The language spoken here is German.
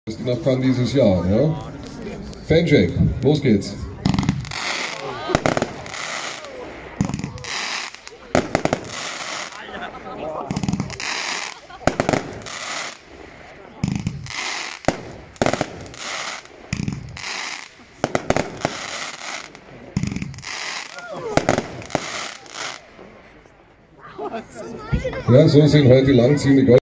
Nach Cannes dieses Jahr. Ja? Fanshake, los geht's. Ja, so sind heute die langziehende